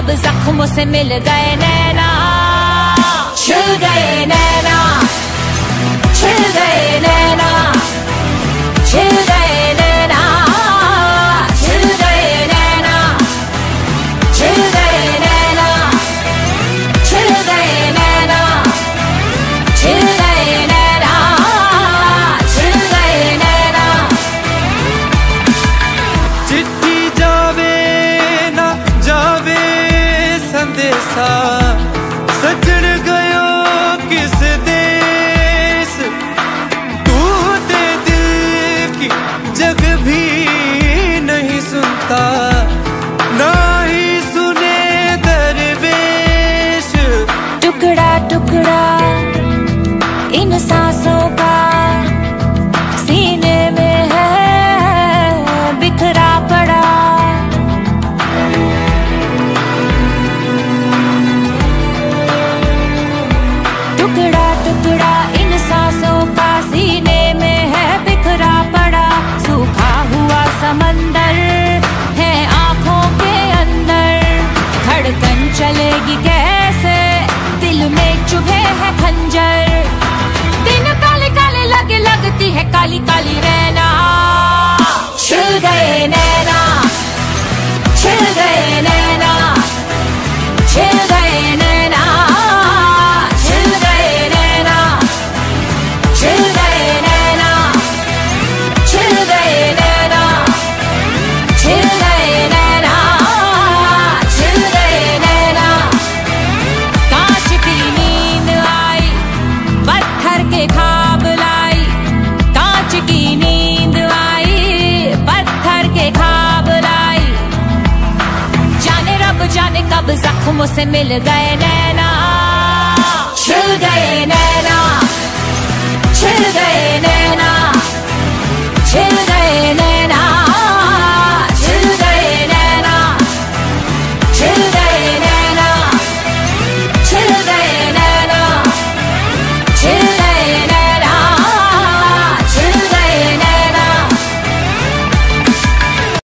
कब जख्मों से मिल गए नैना, छिल गए नैना, छिल गए नैना, छिल गए नैना, छिल गए नैना, छिल गए नैना, छिल गए नैना, छिल गए नैना, छिल गए नैना। चिट्ठी जावे ना जावे संदेशा, सजण गयो किस देश, तू ते दिल की जग भी नहीं सुनता, ना ही सुने दरवेश। टुकड़ा टुकड़ा इन सांसों का सीने में है बिखरा पड़ा, टुकड़ा टुकड़ा इन सांसों का सीने में है बिखरा पड़ा। सूखा हुआ समंदर है आंखों के अंदर, धड़कन चलेगी कैसे दिल में चुभे है खंजर। दिन काले काले लगे लगती है काली काली रैना, छिल गए नैना, छिल गए नैना, छिल गए नैना, छिल गए नैना, छिल गए नैना, छिल गए नैना, छिल गए नैना, छिल गए नैना। कांच की नींद आई पत्थर के ख्वाब लाई, कांच की नींद आई पत्थर के ख्वाब लाई। जाने रब जाने कब जख्मों से मिल गए नैना, छिल गए नैना, छिल गए नैना, छिल गए नैना।